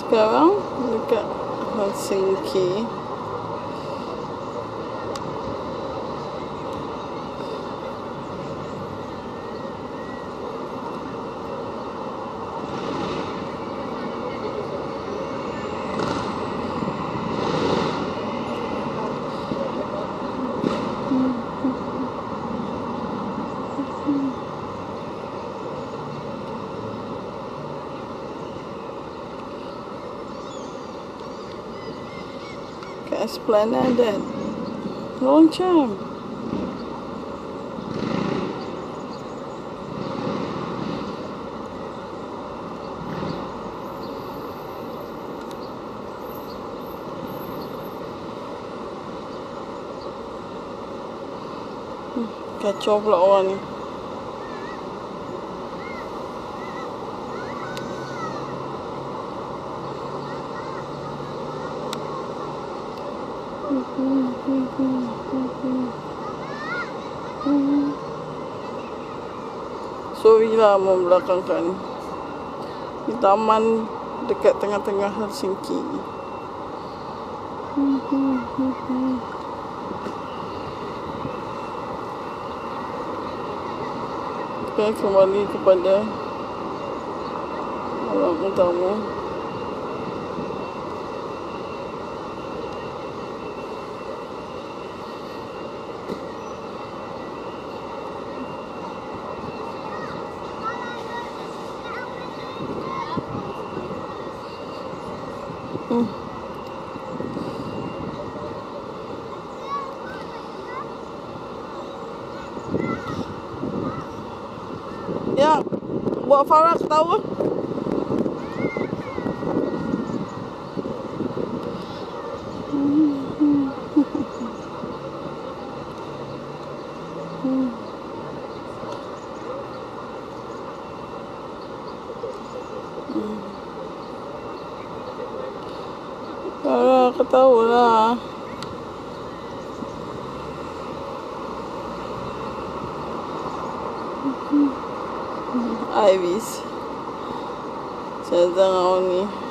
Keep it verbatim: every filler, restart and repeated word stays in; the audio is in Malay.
sekarang dekat Helsinki. Kat Esplanade Loncang. Hmm, kacau pula orang ni. Sorry lah membelakangkan. Di taman dekat tengah-tengah Helsinki. Kita kembali kepada malam utama. Hmm. Ya, buat Farah ketawa. Farah ketawa lah. Ivis. Saya jangan ni.